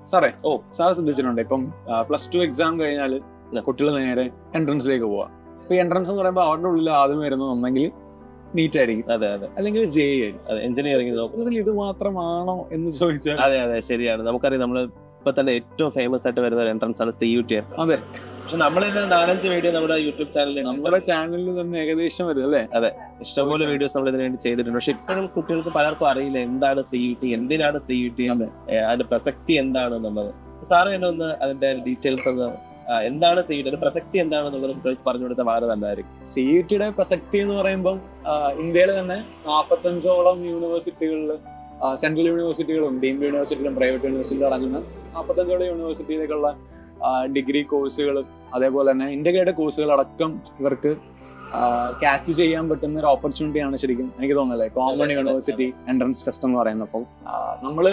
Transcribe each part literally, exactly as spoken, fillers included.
സാറേ ഓ സാറ് ശ്രദ്ധിച്ചിട്ടുണ്ട് ഇപ്പം പ്ലസ് ടു എക്സാം കഴിഞ്ഞാൽ കുട്ടികൾ നേരെ എൻട്രൻസിലേക്ക് പോവാം. ഇപ്പൊ എൻട്രൻസ് എന്ന് പറയുമ്പോൾ അവരുടെ ഉള്ളിൽ ആദ്യം വരുന്നത് ഒന്നെങ്കിൽ നീറ്റ് ആയിരിക്കും, അതെ അതെ, അല്ലെങ്കിൽ ജെ ആയിരിക്കും. അതെ, എഞ്ചിനീയറിംഗ് ഇതിൽ ഇത് മാത്രമാണോ എന്ന് ചോദിച്ചാൽ അതെ അതെ ശരിയാണ്. നമുക്കറിയാം നമ്മൾ ഇപ്പൊ തന്നെ ഏറ്റവും ഫേമസ് ആയിട്ട് വരുന്ന എൻട്രൻസ് ആണ് സി യു ടി. അതെ, പക്ഷെ നമ്മളിന്ന് നാലഞ്ച് വീഡിയോ നമ്മുടെ യൂട്യൂബ് ചാനലിൽ നമ്മുടെ ചാനലിൽ തന്നെ ഏകദേശം വരും അല്ലേ? അതെ, ഇഷ്ടംപോലെ വീഡിയോസ് നമ്മൾ ഇതിനു വേണ്ടി ചെയ്തിട്ടുണ്ട്. പക്ഷെ ഇപ്പോഴും കുട്ടികൾക്ക് പലർക്കും അറിയില്ല എന്താണ് സി യു ടി, എന്തിനാണ് സി യു ടി, അതിന്റെ പ്രസക്തി എന്താണ് എന്നുള്ളത്. സാറ് തന്നെ ഒന്ന് അതിന്റെ ഡീറ്റെയിൽസ് ഒന്ന് എന്താണ് സി യു ടി, പ്രസക്തി എന്താണെന്നുള്ളത് കുട്ടികൾക്ക് പറഞ്ഞു കൊടുത്താൽ വളരെ നല്ലതായിരിക്കും. സി യു ടിയുടെ പ്രസക്തി എന്ന് പറയുമ്പോൾ ഇന്ത്യയിൽ തന്നെ നാൽപ്പത്തഞ്ചോളം യൂണിവേഴ്സിറ്റികളിൽ, സെൻട്രൽ യൂണിവേഴ്സിറ്റികളും ഡീംഡ് യൂണിവേഴ്സിറ്റികളും പ്രൈവറ്റ് യൂണിവേഴ്സിറ്റികളും അടങ്ങുന്ന നാൽപ്പത്തഞ്ചോളം യൂണിവേഴ്സിറ്റിയിലേക്കുള്ള ഡിഗ്രി കോഴ്സുകൾ, അതേപോലെ തന്നെ ഇന്റഗ്രേറ്റഡ് കോഴ്സുകൾ അടക്കം ഇവർക്ക് ക്യാച്ച് ചെയ്യാൻ പറ്റുന്ന ഒരു ഓപ്പർച്യൂണിറ്റിയാണ് ശരിക്കും എനിക്ക് തോന്നുന്നത് കോമൺ യൂണിവേഴ്സിറ്റി എൻട്രൻസ് ടെസ്റ്റ് എന്ന് പറയുന്നത്. അപ്പോൾ നമ്മള്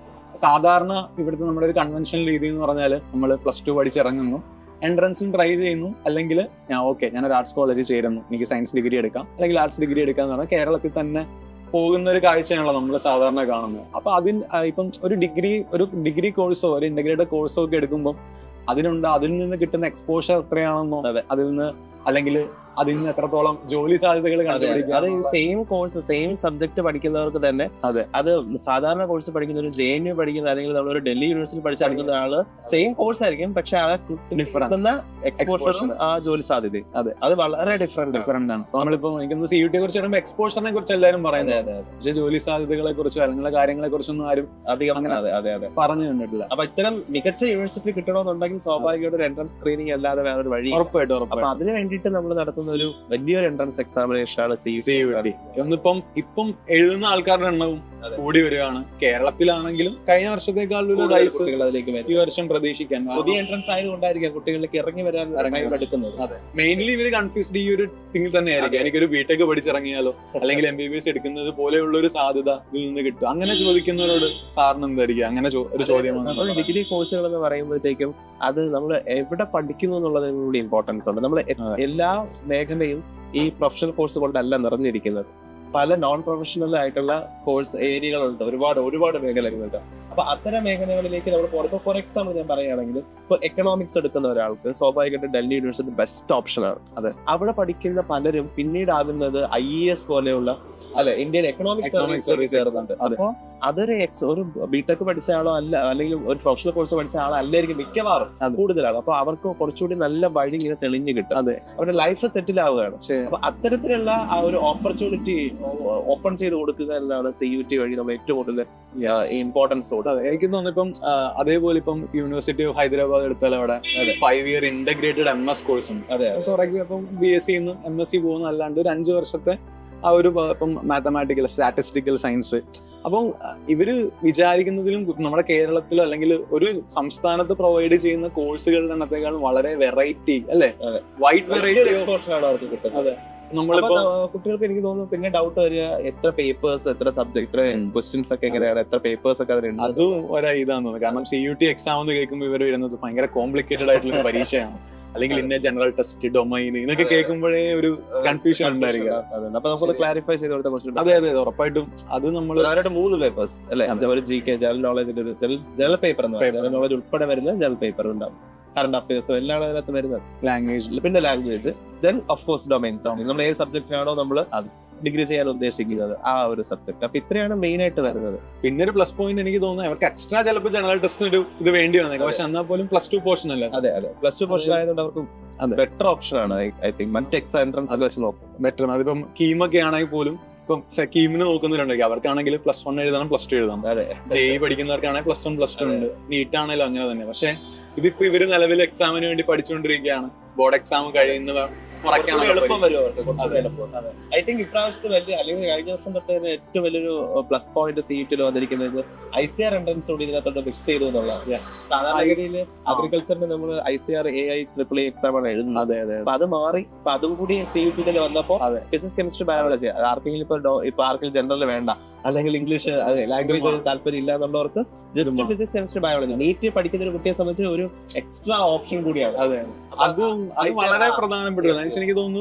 സാധാരണ ഇവിടുത്തെ നമ്മുടെ ഒരു കൺവെൻഷണൽ രീതി എന്ന് പറഞ്ഞാൽ നമ്മൾ പ്ലസ് ടു പഠിച്ചിറങ്ങുന്നു, എൻട്രൻസും ട്രൈ ചെയ്യുന്നു, അല്ലെങ്കിൽ ഞാൻ ഓക്കെ ഞാനൊരു ആർട്സ് കോളേജിൽ ചേരുന്നു, എനിക്ക് സയൻസ് ഡിഗ്രി എടുക്കാം അല്ലെങ്കിൽ ആർട്സ് ഡിഗ്രി എടുക്കാം എന്ന് പറഞ്ഞാൽ കേരളത്തിൽ തന്നെ പോകുന്ന ഒരു കാഴ്ചയാണല്ലോ നമ്മൾ സാധാരണ കാണുന്നത്. അപ്പൊ അതിന് ഇപ്പം ഒരു ഡിഗ്രി ഒരു ഡിഗ്രി കോഴ്സോ ഒരു ഇന്റഗ്രേറ്റഡ് കോഴ്സോ ഒക്കെ എടുക്കുമ്പോൾ അതിനുണ്ട് അതിൽ നിന്ന് കിട്ടുന്ന എക്സ്പോഷർ എത്രയാണെന്നോ, അതിൽ നിന്ന് അല്ലെങ്കിൽ അതിൽ നിന്ന് എത്രത്തോളം ജോലി സാധ്യതകൾ കണ്ടുപിടിക്കുക. അത് സെയിം കോഴ്സ് സെയിം സബ്ജക്ട് പഠിക്കുന്നവർക്ക് തന്നെ അതെ അത് സാധാരണ കോഴ്സ് പഠിക്കുന്ന ഒരു ജെ എൻ യു പഠിക്കുന്ന അല്ലെങ്കിൽ നമ്മളൊരു ഡൽഹി യൂണിവേഴ്സിറ്റി പഠിച്ച് പഠിക്കുന്ന ആള് സെയിം കോഴ്സ് ആയിരിക്കും, പക്ഷെ ആ ഡിഫറൻസ് എക്സ്പോഷറും ആ ജോലി സാധ്യതയും അതെ അത് വളരെ ഡിഫറെന്റ് ഡിഫറെന്റ് ആണ്. നമ്മളിപ്പോ എനിക്ക് സി യു ടിയെ കുറിച്ച് പറയുമ്പോൾ എക്സ്പോഷറിനെ കുറിച്ച് എല്ലാവരും പറയുന്നത്, പക്ഷെ ജോലി സാധ്യതകളെ കുറിച്ചോ അല്ലെങ്കിൽ കാര്യങ്ങളെ കുറിച്ചൊന്നും ആരും അധികം അങ്ങനെ അതെ അതെ അതെ പറഞ്ഞു കണ്ടിട്ടില്ല. അപ്പൊ ഇത്തരം മികച്ച യൂണിവേഴ്സിറ്റി കിട്ടണമെന്നുണ്ടെങ്കിൽ സ്വാഭാവികമായിട്ട് ഒരു എൻട്രൻസ് സ്ക്രീനിങ് അല്ലാതെ വേറൊരു വഴി ഉറപ്പായിട്ടും ഉറപ്പായിട്ടും. അപ്പൊ അതിന് വേണ്ടിയിട്ട് നമ്മൾ നടത്തുന്ന ഒരു വലിയൊരു എൻട്രൻസ് എക്സാമിനേഷൻ ആണ് സി യു ടി. ഒന്നിപ്പം ഇപ്പം എഴുതുന്ന ആൾക്കാരുടെ എണ്ണവും കൂടി വരികയാണ്. കേരളത്തിലാണെങ്കിലും കഴിഞ്ഞ വർഷത്തേക്കാളും അതിലേക്ക് ഈ വർഷം പ്രതീക്ഷിക്കാൻ പുതിയ എൻട്രൻസ് ആയതുകൊണ്ടായിരിക്കും കുട്ടികളിലേക്ക് ഇറങ്ങി വരാൻ എടുക്കുന്നത്. അതെ, മെയിൻലി ഇവര് കൺഫ്യൂസ്ഡ് ഈ ഒരു തിങ്ങിൽ തന്നെയായിരിക്കും. എനിക്കൊരു ബിടെക് പഠിച്ചിറങ്ങിയാലോ അല്ലെങ്കിൽ എം ബി ബി എസ് എടുക്കുന്നത് പോലെയുള്ള ഒരു സാധ്യത ഇതിൽ നിന്ന് കിട്ടും. അങ്ങനെ ചോദിക്കുന്നവരോട് സാറിന് എന്തായിരിക്കും അങ്ങനെ ഒരു ചോദ്യമാണ്. ഡിഗ്രി കോഴ്സുകൾ എന്ന് പറയുമ്പോഴത്തേക്കും അത് നമ്മൾ എവിടെ പഠിക്കുന്നു എന്നുള്ളതിന് കൂടി ഇമ്പോർട്ടൻസ് ഉണ്ട്. നമ്മൾ എല്ലാ മേഖലയും ഈ പ്രൊഫഷണൽ കോഴ്സ് കൊണ്ടല്ല നിറഞ്ഞിരിക്കുന്നത്. പല നോൺ പ്രൊഫഷണൽ ആയിട്ടുള്ള കോഴ്സ് ഏരിയകളുണ്ട്, ഒരുപാട് ഒരുപാട് മേഖലകളുണ്ട്. അപ്പൊ അത്തരം മേഖലകളിലേക്ക് നമ്മൾ പോകുമ്പോൾ ഫോർ എക്സാമ്പിൾ ഞാൻ പറയുകയാണെങ്കിൽ ഇപ്പൊ എക്കണോമിക്സ് എടുക്കുന്ന ഒരാൾക്ക് സ്വാഭാവികമായിട്ട് ഡൽഹി യൂണിവേഴ്സിറ്റി ബെസ്റ്റ് ഓപ്ഷൻ ആണ്. അതെ, അവിടെ പഠിക്കുന്ന പലരും പിന്നീടാകുന്നത് ഐ എ എസ് പോലെയുള്ള അല്ലെ ഇന്ത്യൻ എക്കണോമിക് സർവീസ് കയറുന്നുണ്ട്. അപ്പൊ അതൊരു എക്സ് ഒരു ബിടെക് പഠിച്ച ആളോ അല്ല അല്ലെങ്കിൽ ഒരു പ്രൊഫഷണൽ കോഴ്സ് പഠിച്ച ആളോ അല്ലായിരിക്കും മിക്കവാറും കൂടുതലാണ്. അപ്പൊ അവർക്ക് കുറച്ചുകൂടി നല്ല വഴി ഇങ്ങനെ തെളിഞ്ഞു കിട്ടും. അതെ, അവരുടെ ലൈഫ് സെറ്റിൽ ആവുകയാണ്. അപ്പൊ അത്തരത്തിലുള്ള ആ ഒരു ഓപ്പർച്യൂണിറ്റി ഓപ്പൺ ചെയ്ത് കൊടുക്കുക എന്നതാണ് സി യു ടി വഴി നമ്മൾ ഏറ്റവും കൂടുതൽ ഇമ്പോർട്ടൻസ് കൊടുക്കുന്നത്. എനിക്ക് തോന്നുന്നു ഇപ്പം അതേപോലെ ഇപ്പം യൂണിവേഴ്സിറ്റി ഓഫ് ഹൈദരാബാദ് എടുത്താൽ അവിടെ five year integrated M S കോഴ്സും അതെ ഇപ്പം B S C M S C പോകുന്ന അല്ലാണ്ട് ഒരു അഞ്ചു വർഷത്തെ ആ ഒരു ഇപ്പം മാത്തമാറ്റിക്കൽ സ്റ്റാറ്റിസ്റ്റിക്കൽ സയൻസ്. അപ്പം ഇവര് വിചാരിക്കുന്നതിലും നമ്മുടെ കേരളത്തിലോ അല്ലെങ്കിൽ ഒരു സംസ്ഥാനത്ത് പ്രൊവൈഡ് ചെയ്യുന്ന കോഴ്സുകളുടെ എണ്ണത്തെക്കാളും വളരെ വെറൈറ്റി അല്ലെ വൈഡ് വെറൈറ്റി എക്സ്പോഷറാണ് അവർക്ക് കിട്ടുന്നത്. അതെ, നമ്മളിപ്പോ കുട്ടികൾക്ക് എനിക്ക് തോന്നുന്നു പിന്നെ ഡൗട്ട് വരിക എത്ര പേപ്പേഴ്സ് എത്ര സബ്ജക്ട് എത്ര ക്വസ്റ്റ്യൻസ് ഒക്കെ എങ്ങനെയാണ് എത്ര പേപ്പേഴ്സ് ഒക്കെ അതിനുണ്ട്. അതും ഒരാ ഇതാന്ന് തോന്നുന്നു. കാരണം സി യു ടി എക്സാം എന്ന് കേൾക്കുമ്പോൾ ഇവർ വരുന്നത് ഭയങ്കര കോംപ്ലിക്കേറ്റഡ് ആയിട്ടുള്ള പരീക്ഷയാണ്, അല്ലെങ്കിൽ ഇന്ന ജനറൽ ടെസ്റ്റ് ഡൊമൈൻ ഇതൊക്കെ കേൾക്കുമ്പോഴേ ഒരു കൺഫ്യൂഷൻ ഉണ്ടായിരിക്കും. അപ്പൊ നമുക്ക് ക്ലാരിഫൈ ചെയ്ത് കൊടുത്ത ക്വസ്റ്റ്യൻ അതെ അതെ ഉറപ്പായിട്ടും അത് നമ്മൾ മൂന്ന് പേപ്പേഴ്സ് അല്ലെ, ഒരു ജി കെ ജനറൽ നോളജിന്റെ ഒരു ജനറൽ പേപ്പർ ജനറൽ നോളജ് ഉൾപ്പെടെ വരുന്ന ജനറൽ പേപ്പർ ഉണ്ടാവും. കറണ്ട് അഫയേഴ്സും എല്ലാം അതിനകത്ത് വരുന്നത്. ലാംഗ്വേജ് പിന്നെ language then of course domains ആണ് നമ്മൾ ഏത് സബ്ജക്റ്റിനാണോ നമ്മൾ ഡിഗ്രി ചെയ്യാൻ ഉദ്ദേശിക്കുന്നത് ആ ഒരു സബ്ജക്ട്. അപ്പൊ ഇത്രയാണ് മെയിൻ ആയിട്ട് വരുന്നത്. പിന്നെ ഒരു പ്ലസ് പോയിന്റ് എനിക്ക് തോന്നുന്നത് അവർക്ക് എക്സ്ട്രാ ചിലപ്പോൾ ജനറൽ ടെസ്റ്റിന് ഒരു ഇത് വേണ്ടി വന്നേക്കാം, പക്ഷെ എന്നാൽ പോലും പ്ലസ് ടു പോർഷൻ അല്ല. അതെ അതെ പ്ലസ് ടു പോർഷൻ ആയതുകൊണ്ട് അവർക്ക് ബെറ്റർ ഓപ്ഷൻ ആണ് ഐ തിങ്ക് മറ്റ് എക്സാം എൻട്രൻസ് വെച്ച് നോക്കും ബെറ്റർ. അതിപ്പം കീമൊക്കെ ആണെങ്കിൽ പോലും ഇപ്പം കീമിന് നോക്കുന്നുണ്ടെങ്കിൽ അവർക്കാണെങ്കിൽ പ്ലസ് വൺ എഴുതണം പ്ലസ് ടു എഴുതണം. അതെ, ജെഇ പഠിക്കുന്നവർക്കാണെങ്കിൽ പ്ലസ് വൺ പ്ലസ് ടു ഉണ്ട്, നീറ്റ് ആണെങ്കിലും അങ്ങനെ തന്നെ. പക്ഷെ ഇതിപ്പോ ഇവര് നിലവിൽ എക്സാമിന് വേണ്ടി പഠിച്ചുകൊണ്ടിരിക്കുകയാണ്. ബോർഡ് എക്സാം കഴിയുന്നവ എളുപ്പം വരും അവർക്ക്. ഐ തിങ്ക് ഇപ്രാവശ്യത്തെ വലിയ അല്ലെങ്കിൽ കഴിഞ്ഞ ദിവസം തൊട്ട് ഏറ്റവും വലിയൊരു പ്ലസ് പോയിന്റ് സീറ്റിൽ വന്നിരിക്കുന്നത് ഐ സി ആർ എൻട്രൻസ് കൂടി ഇതിനകത്തോട്ട് മിക്സ് ചെയ്തു എന്നുള്ളതാണ്. സാധാരണഗതിയിൽ അഗ്രികൾച്ചറിന് നമ്മൾ I C R A I triple A exam ആണ് എഴുതുന്നത്. അതെ അതെ അപ്പൊ അത് മാറി ഇപ്പൊ അതും കൂടി സി യു ടിയിൽ വന്നപ്പോ ഫിസിക്സ് കെമിസ്ട്രി ബയോളജി ആർക്കെങ്കിലും ഇപ്പൊ ഇപ്പൊ ആർക്കെങ്കിലും ജനറൽ വേണ്ട അല്ലെങ്കിൽ ഇംഗ്ലീഷ് ലാംഗ്വേജ് താല്പര്യം ഇല്ല എന്നുള്ളവർക്ക് just physics chemistry biology NEET പഠിക്കുന്ന ഒരു കുട്ടിയെ സംബന്ധിച്ച് ഒരു എക്സ്ട്രാ ഓപ്ഷൻ കൂടിയാണ്. അതെ, അതും അത് വളരെ പ്രധാനപ്പെട്ടതാണ്. എനിക്ക് തോന്നുന്നു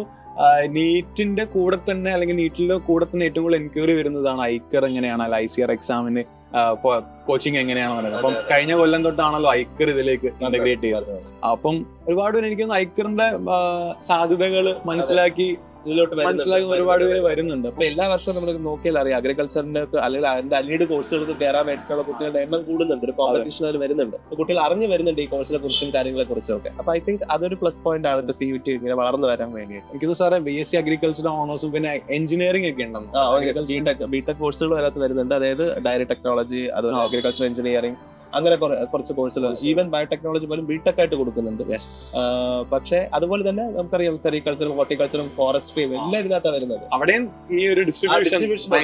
നീറ്റിന്റെ കൂടെ തന്നെ അല്ലെങ്കിൽ നീറ്റിന്റെ കൂടെ തന്നെ ഏറ്റവും കൂടുതൽ എൻക്വയറി വരുന്നതാണ് ഐക്കർ എങ്ങനെയാണ് ഐ സി ആർ എക്സാമിന് കോച്ചിങ് എങ്ങനെയാണെന്ന് പറയുന്നത്. അപ്പം കഴിഞ്ഞ കൊല്ലം തൊട്ടാണല്ലോ ഐക്കർ ഇതിലേക്ക് ഇന്റഗ്രേറ്റ് ചെയ്തത്. അപ്പം ഒരുപാട് പേര് എനിക്ക് ഐക്കറിന്റെ സാധ്യതകൾ മനസ്സിലാക്കി ഇതിലോട്ട് മനസ്സിലാക്കുന്ന ഒരുപാട് പേര് വരുന്നുണ്ട്. അപ്പൊ എല്ലാ വർഷവും നമ്മൾ നോക്കിയാൽ അറിയാം അഗ്രികൾച്ചറിന്റെ അല്ലെങ്കിൽ അതിന്റെ അലീഡ് കോഴ്സുകൾക്ക് കയറാൻ വേണ്ടിയിട്ടുള്ള കുട്ടികളുടെ എണ്ണം കൂടുന്നുണ്ട്, ഒരു കോമ്പറ്റീഷൻ അതിൽ വരുന്നുണ്ട്. കുട്ടികൾ അറിഞ്ഞു വരുന്നുണ്ട് ഈ കോഴ്സിനെ കുറിച്ചും കാര്യങ്ങളെ കുറിച്ചും ഒക്കെ. അപ്പൊ ഐ തിങ്ക് അതൊരു പ്ലസ് പോയിന്റ് ആണ് ഇപ്പൊ സി യു ടി ഇങ്ങനെ വളർന്നു വരാൻ വേണ്ടിയിട്ട്. എനിക്ക് സാറേ ബി എസ് സി അഗ്രികൾച്ചർ ഓണേഴ്സും പിന്നെ എഞ്ചിനീയറിംഗ് ഒക്കെ ഉണ്ടെന്ന് ബിടെക് ബിടെക് കോഴ്സുകൾ അതിനകത്ത് വരുന്നുണ്ട്. അതായത് ഡയറി ടെക്നോളജി, അത് അഗ്രികൾച്ചർ എഞ്ചിനീയറിംഗ്, അങ്ങനെ കുറച്ച് കോഴ്സുകൾ ഈവൻ ബയോടെക്നോളജി പോലും ബിടെക് ആയിട്ട് കൊടുക്കുന്നുണ്ട്. പക്ഷെ അതുപോലെ തന്നെ നമുക്കറിയാം സെറികൾച്ചറും ഹോർട്ടിക്കൾച്ചറും ഫോറസ്ട്രിയും എല്ലാം ഇതിനകത്താണ് വരുന്നത്. അവിടെയും ഈ ഒരു ഡിസ്ട്രിബ്യൂഷൻ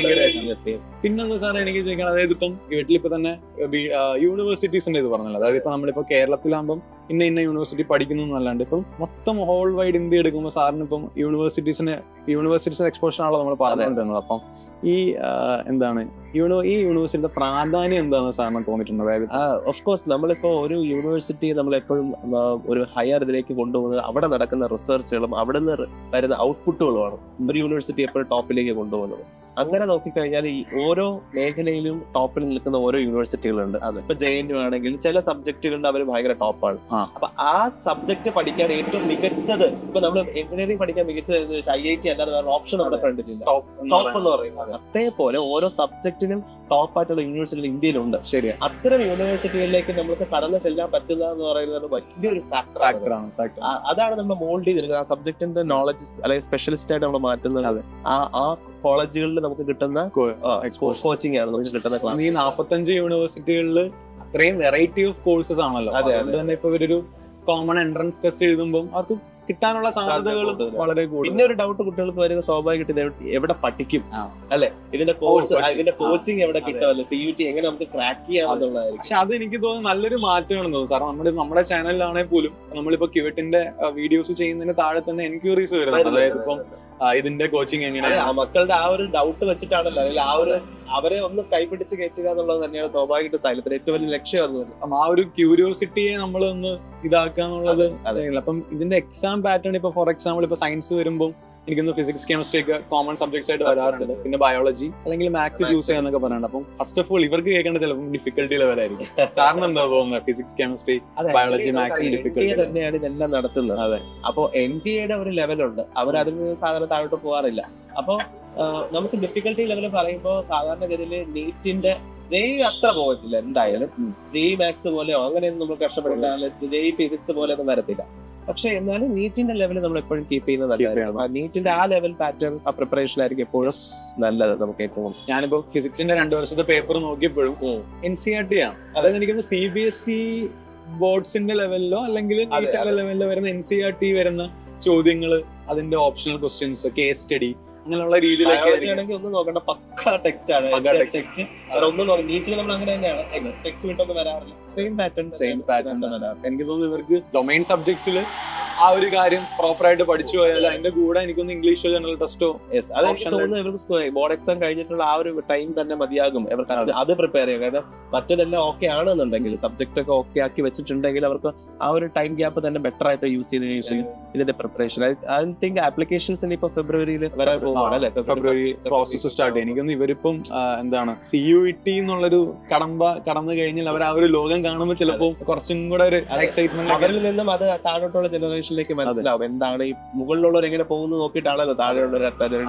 പിന്നെന്ന് സാറേ എനിക്ക് ചോദിക്കണം, അതായത് ഇപ്പം വീട്ടിലിപ്പോ തന്നെ യൂണിവേഴ്സിറ്റീസിന്റെ ഇത് പറഞ്ഞല്ലോ, അതായത് ഇപ്പൊ നമ്മളിപ്പോ കേരളത്തിലാകുമ്പോൾ ഇന്ന ഇന്ന യൂണിവേഴ്സിറ്റി പഠിക്കുന്നു എന്നല്ലാണ്ട് ഇപ്പം മൊത്തം ഹോൾ വൈഡ് ഇന്ത്യ എടുക്കുമ്പോൾ സാറിന് ഇപ്പം യൂണിവേഴ്സിറ്റീസിന് യൂണിവേഴ്സിറ്റീസിന് എക്സ്പോഷർ ആണല്ലോ നമ്മൾ പറഞ്ഞുകൊണ്ടിരുന്നത്. അപ്പം ഈ എന്താണ് യൂണി ഈ യൂണിവേഴ്സിറ്റിയുടെ പ്രാധാന്യം എന്താണെന്ന് സാറിന് തോന്നിയിട്ടുണ്ട്? അതായത് ഓഫ് കോഴ്സ് നമ്മളിപ്പോ ഒരു യൂണിവേഴ്സിറ്റി നമ്മൾ എപ്പോഴും ഒരു ഹയർ ഇതിലേക്ക് കൊണ്ടുപോകുന്നത് അവിടെ നടക്കുന്ന റിസർച്ചുകളും അവിടെ നിന്ന് വരുന്ന ഔട്ട്പുട്ടുകളുമാണ് ഒരു യൂണിവേഴ്സിറ്റി എപ്പോഴും ടോപ്പിലേക്ക് കൊണ്ടുപോകുന്നത്. അങ്ങനെ നോക്കിക്കഴിഞ്ഞാൽ ഈ ഓരോ മേഖലയിലും ടോപ്പിൽ നിൽക്കുന്ന ഓരോ യൂണിവേഴ്സിറ്റികളുണ്ട്. ഇപ്പൊ ജെ എൻ യു ആണെങ്കിൽ ചില സബ്ജക്റ്റുകളുടെ അവർ ഭയങ്കര ടോപ്പാണ്. അപ്പൊ ആ സബ്ജക്ട് പഠിക്കാൻ ഏറ്റവും മികച്ചത് ഇപ്പൊ നമ്മൾ എഞ്ചിനീയറിംഗ് പഠിക്കാൻ മികച്ചത് ഐ ഐ ടി അല്ലാതെ വേറെ ഓപ്ഷൻ നമ്മുടെ ഫ്രണ്ടിലില്ല. ടോപ്പ് എന്ന് പറയുന്നത് അതേപോലെ ഓരോ സബ്ജക്റ്റിനും ടോപ്പ് ആയിട്ടുള്ള യൂണിവേഴ്സിറ്റികൾ ഇന്ത്യയിലുണ്ട്. ശരി, അത്തരം യൂണിവേഴ്സിറ്റികളിലേക്ക് നമുക്ക് കടന്നു ചെല്ലാൻ പറ്റുക എന്ന് പറയുന്നത് വലിയൊരു ഫാക്ടറാണ്. അതാണ് നമ്മൾ മോൾഡ് ചെയ്തിരിക്കുന്നത്. ആ സബ്ജക്റ്റിന്റെ നോളജ് അല്ലെങ്കിൽ സ്പെഷ്യലിസ്റ്റ് ആയിട്ട് നമ്മൾ മാറ്റുന്നത് ആ ആ കോളേജുകളിൽ നമുക്ക് കിട്ടുന്ന കോച്ചിങ് ആണ് നമുക്ക് കിട്ടുന്ന ക്ലാസ്. ഈ നാപ്പത്തഞ്ച് യൂണിവേഴ്സിറ്റികളിൽ അത്രയും വെറൈറ്റി ഓഫ് കോഴ്സസ് ആണല്ലോ. അതുകൊണ്ട് തന്നെ ഇപ്പൊ ഇവരൊരു കോമൺ എൻട്രൻസ് ടെസ്റ്റ് എഴുതുമ്പോൾ അവർക്ക് കിട്ടാനുള്ള സാധ്യതകൾ വളരെ കൂടുതൽ. പിന്നെ ഒരു ഡൗട്ട് കുട്ടികൾക്ക് വരുന്ന സ്വാഭാവികമായിട്ട് എവിടെ പഠിക്കും അല്ലെ, ഇതിന്റെ കോഴ്സ് ഇതിന്റെ കോച്ചിങ് എവിടെ കിട്ടുമല്ലോ, സി യു ടി എങ്ങനെ നമുക്ക് ക്രാക്ക് ചെയ്യാമെന്നുള്ളതായിരിക്കും. പക്ഷെ അത് എനിക്ക് തോന്നുന്നു നല്ലൊരു മാറ്റമാണെന്ന് തോന്നുന്നു സാർ. നമ്മുടെ നമ്മുടെ ചാനലിലാണെങ്കിൽ പോലും നമ്മളിപ്പോ ക്യൂട്ടിന്റെ വീഡിയോസ് ചെയ്യുന്നതിന് താഴെ തന്നെ എൻക്വയറീസ് വരുന്നത്. അതായത് ഇപ്പം ഇതിന്റെ കോച്ചിങ് എങ്ങനെയാണ് മക്കളുടെ ആ ഒരു ഡൗട്ട് വെച്ചിട്ടാണല്ലോ, അല്ലെങ്കിൽ ആ ഒരു അവരെ ഒന്ന് കൈപിടിച്ച് കയറ്റുക എന്നുള്ളത് തന്നെയാണ് സ്വാഭാവികമായിട്ട് സൈലത്തിന് ഏറ്റവും വലിയ ലക്ഷ്യം. അത് ആ ഒരു ക്യൂരിയോസിറ്റിയെ നമ്മൾ ഒന്ന് ഇതാക്കുക എന്നുള്ളത്. അപ്പം ഇതിന്റെ എക്സാം പാറ്റേൺ ഇപ്പൊ ഫോർ എക്സാമ്പിൾ ഇപ്പൊ സയൻസ് വരുമ്പോൾ എനിക്കൊന്ന് ഫിസിക്സ് കെമിസ്ട്രി ഒക്കെ കോമൺ സബ്ജക്ട്സ് ആയിട്ട് വരാറുണ്ട്. പിന്നെ ബയോളജി അല്ലെങ്കിൽ മാത്സ് ചൂസ് ചെയ്യാന്നൊക്കെ പറയാറുണ്ട്. അപ്പം ഫസ്റ്റ് ഓഫ് ഓൾ ഇവർക്ക് കേൾക്കേണ്ട ചിലപ്പോൾ ഡിഫിക്കൽട്ടി ലെവലായിരിക്കും. സാറിന് എന്താ തോന്നുന്നത്? Physics chemistry biology maths difficulty തന്നെയാണ് ഇതെല്ലാം നടത്തുന്നത്. അതെ, അപ്പൊ എൻ ടി എയുടെ ഒരു ലെവലുണ്ട്, അവർ അതിൽ നിന്ന് സാധാരണ താഴോട്ട് പോകാറില്ല. അപ്പൊ നമുക്ക് ഡിഫിക്കൽട്ടി ലെവൽ പറയുമ്പോൾ സാധാരണഗതിയിൽ നീറ്റിന്റെ ജെയ് അത്ര പോകത്തില്ല എന്തായാലും. ജെയ് മാത്സ് പോലെയോ അങ്ങനെയൊന്നും നമ്മൾ കഷ്ടപ്പെട്ടില്ല, ജെയ് ഫിസിക്സ് പോലെ ഒന്നും വരത്തില്ല. പക്ഷെ എന്നാലും നീറ്റിന്റെ ലെവൽ നമ്മൾ എപ്പോഴും കീപ്പ് ചെയ്യുന്നത് നല്ലതാണ്. നീറ്റിന്റെ ആ ലെവൽ പാറ്റേൺ ആ പ്രിപ്പറേഷൻ ആയിരിക്കും എപ്പോഴും നല്ലത് നമുക്ക് ഏറ്റവും. ഞാനിപ്പോ ഫിസിക്സിന്റെ രണ്ടു വർഷത്തെ പേപ്പർ നോക്കിയപ്പോഴും എൻ സി ആർ ടി ആണ്. അതായത് എനിക്ക് സി ബി എസ് ഇ ബോർഡ്സിന്റെ ലെവലിലോ അല്ലെങ്കിൽ നീറ്റിന്റെ ലെവലിലോ വരുന്ന എൻ സി ആർ ടി വരുന്ന ചോദ്യങ്ങള്, അതിന്റെ ഓപ്ഷണൽ ക്വസ്റ്റ്യൻസ്, കേസ് സ്റ്റഡി അങ്ങനെയുള്ള രീതിയിലൊക്കെ ഒന്നും നോക്കണ്ട, പക്ക ടെക്സ്റ്റ് ആണ്. ടെക്സ്റ്റ് ഒന്നും നീറ്റിൽ നമ്മൾ അങ്ങനെ തന്നെയാണ്, ടെക്സ്റ്റ് വിട്ടൊന്നും വരാറില്ല. Same pattern same pattern. എനിക്ക് തോന്നുന്നു ഇവർക്ക് ഡൊമൈൻ സബ്ജക്ട്സിൽ ആ ഒരു കാര്യം പ്രോപ്പർ ആയിട്ട് പഠിച്ചു പോയാൽ അതിന്റെ കൂടെ എനിക്കൊന്ന് ഇംഗ്ലീഷോ ജനറൽ ടെസ്റ്റോ തോന്നുന്നു ഇവർക്ക് ബോർഡ് എക്സാം കഴിഞ്ഞിട്ടുള്ള ആ ഒരു ടൈം തന്നെ മതിയാകും ഇവർക്ക് അത് പ്രിപ്പയർ ചെയ്യാം. കാരണം മറ്റേതെല്ലാം ഓക്കെ ആണെന്നുണ്ടെങ്കിൽ, സബ്ജക്ട് ഒക്കെ ഓക്കെ ആക്കി വെച്ചിട്ടുണ്ടെങ്കിൽ അവർക്ക് ആ ഒരു ടൈം ഗ്യാപ്പ് തന്നെ ബെറ്റർ ആയിട്ട് യൂസ് ചെയ്തതിനു ശേഷം ഇതിന്റെ പ്രിപ്പറേഷൻ. ഐ തിങ്ക് ആപ്ലിക്കേഷൻസ് ഇപ്പൊ ഫെബ്രുവരിയിൽ വരാൻ പോവാണ് അല്ലെ, ഫെബ്രുവരി പ്രോസസ് സ്റ്റാർട്ട് ചെയ്യും. എനിക്കൊന്ന് ഇവരിപ്പം എന്താണ് സി യു ഇ ടി എന്നുള്ളൊരു കടമ്പ കടന്നു കഴിഞ്ഞാൽ അവർ ആ ഒരു ലോകം കാണുമ്പോൾ ചിലപ്പോൾ കുറച്ചും കൂടെ ഒരു എക്സൈറ്റ്മെന്റ് അവരിൽ നിന്നും അത് താഴോട്ടുള്ള ജനറേഷനിലേക്ക് മനസ്സിലാവും. എന്താണ് ഈ മുകളിലുള്ളവർ എങ്ങനെ പോകുന്നു നോക്കിയിട്ടാണല്ലോ താഴെയുള്ളവർ.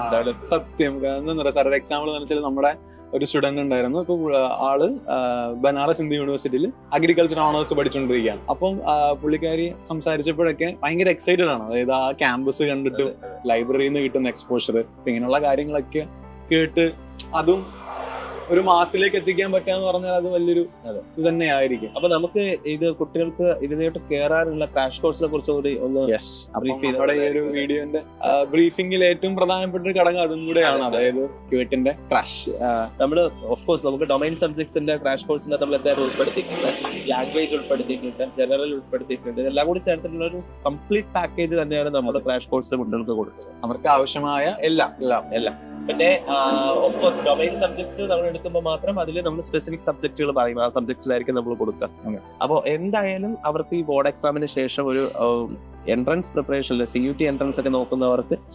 സത്യം. എന്താ പറയാ സാർ, ഒരു എക്സാമ്പിൾ എന്ന് വെച്ചാൽ നമ്മുടെ ഒരു സ്റ്റുഡന്റ് ഉണ്ടായിരുന്നു. ഇപ്പൊ ആള് ബനാറസ് ഹിന്ദു യൂണിവേഴ്സിറ്റിയിൽ അഗ്രികൾച്ചർ ഓണേഴ്സ് പഠിച്ചുകൊണ്ടിരിക്കുകയാണ്. അപ്പം പുള്ളിക്കാരി സംസാരിച്ചപ്പോഴൊക്കെ ഭയങ്കര എക്സൈറ്റഡ് ആണ്. അതായത് ആ ക്യാമ്പസ് കണ്ടിട്ട് ലൈബ്രറിയിൽ നിന്ന് കിട്ടുന്ന എക്സ്പോഷർ, ഇങ്ങനെയുള്ള കാര്യങ്ങളൊക്കെ കേട്ട് അതും ഒരു മാസത്തിലേക്ക് എത്തിക്കാൻ പറ്റാന്ന് പറഞ്ഞാൽ അത് വലിയൊരു ഇത് തന്നെ ആയിരിക്കും. അപ്പൊ നമുക്ക് ഇത് കുട്ടികൾക്ക് ഇതിനായിട്ട് കയറാനുള്ള ക്രാഷ് കോഴ്സിനെ കുറിച്ച് കൂടി ഒന്ന് നമ്മുടെ ഈ ഒരു വീഡിയോന്റെ ബ്രീഫിംഗിൽ ഏറ്റവും പ്രധാനപ്പെട്ട ഒരു ഘടകം അതും കൂടെയാണ്. അതായത് ക്യൂട്ടിന്റെ ക്രാഷ് നമ്മള് ഓഫ് കോഴ്സ് നമുക്ക് ഡൊമൈൻ സബ്ജക്ട്സിന്റെ ക്രാഷ് കോഴ്സിനെ നമ്മൾ എന്തായാലും ഉൾപ്പെടുത്തിയിട്ടുണ്ട്, ലാംഗ്വേജ് ഉൾപ്പെടുത്തിയിട്ടുണ്ട്, ജനറൽ ഉൾപ്പെടുത്തിയിട്ടുണ്ട്. ഇതെല്ലാം കൂടി ചേർത്തിട്ടുള്ള ഒരു കംപ്ലീറ്റ് പാക്കേജ് തന്നെയാണ് നമ്മുടെ ക്രാഷ് കോഴ്സിന്റെ കുട്ടികൾക്ക് കൊടുക്കുന്നത്. അവർക്ക് ആവശ്യമായ എല്ലാം എല്ലാം എല്ലാം പിന്നെ ഓഫ് കോഴ്സ് ഡൊമൈൻ സബ്ജക്ട്സ് നമ്മൾ എടുക്കുമ്പോൾ മാത്രം അതിൽ നമ്മൾ സ്പെസിഫിക് സബ്ജക്റ്റുകൾ പറയും, ആ സബ്ജക്ട്സിലായിരിക്കും നമ്മൾ കൊടുക്കുക. അപ്പോൾ എന്തായാലും അവർക്ക് ഈ ബോർഡ് എക്സാമിന് ശേഷം ഒരു എൻട്രൻസ് പ്രിപ്പറേഷനിൽ സി യു ടി എൻട്രൻസ് ഒക്കെ നോക്കുന്നവർക്ക്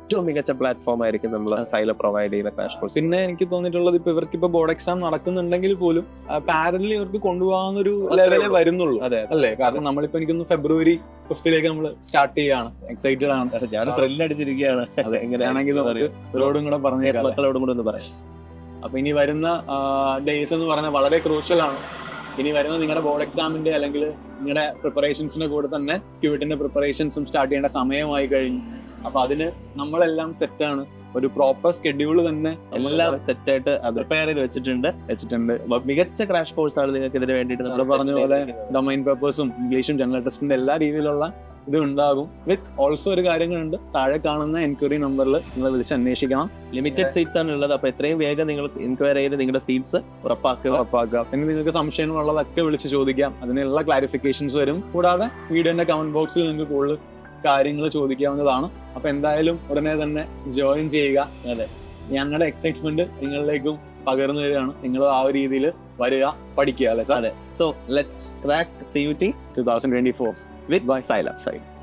ഏറ്റവും മികച്ച പ്ലാറ്റ്ഫോം ആയിരിക്കും നമ്മൾ സൈല പ്രൊവൈഡ് ചെയ്യുന്ന ക്രാഷ് കോഴ്സ്. പിന്നെ എനിക്ക് തോന്നിയിട്ടുള്ളത് ഇപ്പൊ ഇവർക്ക് ഇപ്പൊ ബോർഡ് എക്സാം നടക്കുന്നുണ്ടെങ്കിൽ പോലും പാരലി ഇവർക്ക് കൊണ്ടുപോകാവുന്ന ഒരു ലെവലേ വരുന്നുള്ളൂ. അതെ അല്ലേ? കാരണം നമ്മളിപ്പോ എനിക്കൊന്ന് ഫെബ്രുവരി ഫിഫ്തിലേക്ക് നമ്മൾ സ്റ്റാർട്ട് ചെയ്യാണ്. എക്സൈറ്റഡ് ആണ്. ഞാൻ ത്രില്ലടിച്ചിരിക്കുകയാണ്. അതെ, എങ്ങനെയാണെങ്കിൽ നമുക്ക് ഇവരോടും കൂടെ പറഞ്ഞു മക്കളോടും കൂടെ ഒന്ന് പറയാം. അപ്പൊ ഇനി വരുന്ന ഡേയ്സ് എന്ന് പറഞ്ഞാൽ വളരെ ക്രൂഷ്യൽ ആണ്. ഇനി വരുന്ന നിങ്ങളുടെ ബോർഡ് എക്സാമിന്റെ അല്ലെങ്കിൽ നിങ്ങളുടെ പ്രിപ്പറേഷൻസിന്റെ കൂടെ തന്നെ ക്യൂറ്റിന്റെ പ്രിപ്പറേഷൻസും സ്റ്റാർട്ട് ചെയ്യേണ്ട സമയമായി കഴിഞ്ഞു. അപ്പൊ അതിന് നമ്മളെല്ലാം സെറ്റാണ്. ഒരു പ്രോപ്പർ സ്കെഡ്യൂൾ തന്നെ എല്ലാം സെറ്റായിട്ട് പ്രിപ്പയർ ചെയ്ത് വെച്ചിട്ടുണ്ട് വെച്ചിട്ടുണ്ട് മികച്ച ക്രാഷ് കോഴ്സ് ആണ് നിങ്ങൾക്ക് ഇതിന് വേണ്ടിയിട്ട് നമ്മൾ പറഞ്ഞ പോലെ ഡൊമൈൻ പേപ്പേഴ്സും ഇംഗ്ലീഷും ജനറൽ ടെസ്റ്റിന്റെ എല്ലാ രീതിയിലുള്ള ഇത് ഉണ്ടാകും. വിത്ത് ഓൾസോ ഒരു കാര്യങ്ങളുണ്ട്, താഴെ കാണുന്ന എൻക്വയറി നമ്പറിൽ നിങ്ങൾ വിളിച്ച് അന്വേഷിക്കണം. ലിമിറ്റഡ് സീറ്റ്സ് ആണ് ഉള്ളത്. അപ്പൊ എത്രയും വേഗം നിങ്ങൾ എൻക്വയറി ചെയ്ത് നിങ്ങളുടെ സീറ്റ്സ് ഉറപ്പാക്കുക ഉറപ്പാക്കുക പിന്നെ നിങ്ങൾക്ക് സംശയങ്ങളുള്ളതൊക്കെ വിളിച്ച് ചോദിക്കാം. അതിനുള്ള ക്ലാരിഫിക്കേഷൻസ് വരും. കൂടാതെ വീഡിയോന്റെ കമന്റ് ബോക്സിൽ നിങ്ങൾക്ക് കൂടുതൽ കാര്യങ്ങൾ ചോദിക്കാവുന്നതാണ്. അപ്പൊ എന്തായാലും ഉടനെ തന്നെ ജോയിൻ ചെയ്യുക. അതെ, ഞങ്ങളുടെ എക്സൈറ്റ്മെന്റ് നിങ്ങളിലേക്കും പകർന്നു തരികയാണ്. നിങ്ങൾ ആ ഒരു രീതിയിൽ വരിക, പഠിക്കുക. അല്ലെ സാർ? അതെ. So let's crack C U T twenty twenty four with Sila Side.